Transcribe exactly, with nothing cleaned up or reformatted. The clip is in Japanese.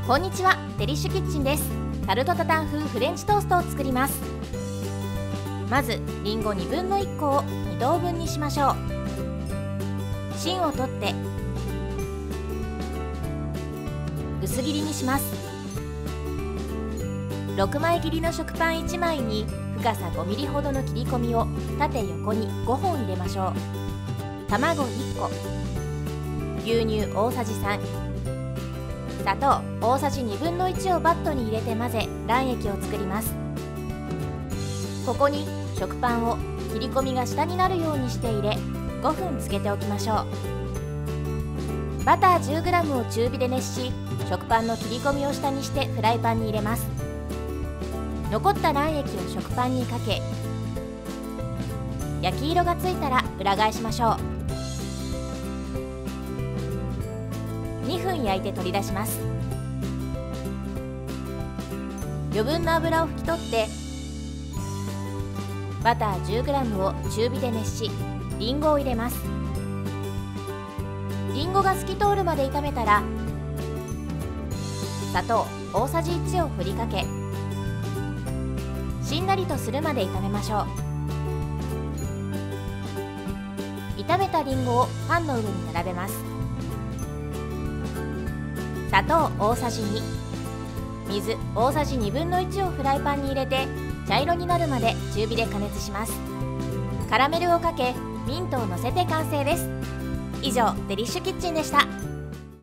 こんにちは、デリッシュキッチンです。タルトタタン風フレンチトーストを作ります。まずりんごにぶんのいっこをに等分にしましょう。芯を取って薄切りにします。ろくまい切りの食パンいちまいに深さごミリほどの切り込みを縦横にごほん入れましょう。卵いっこ、牛乳大さじさん、砂糖大さじにぶんのいちをバットに入れて混ぜ卵液を作ります。ここに食パンを切り込みが下になるようにして入れごふんつけておきましょう。バター じゅうグラム を中火で熱し、食パンの切り込みを下にしてフライパンに入れます。残った卵液を食パンにかけ、焼き色がついたら裏返しましょう。にふん焼いて取り出します。余分な油を拭き取ってバター じゅうグラム を中火で熱し、りんごを入れます。りんごが透き通るまで炒めたら砂糖大さじいちを振りかけ、しんなりとするまで炒めましょう。炒めたりんごをパンの上に並べます。砂糖大さじに、水大さじにぶんのいちをフライパンに入れて茶色になるまで中火で加熱します。カラメルをかけミントをのせて完成です。以上、デリッシュキッチンでした。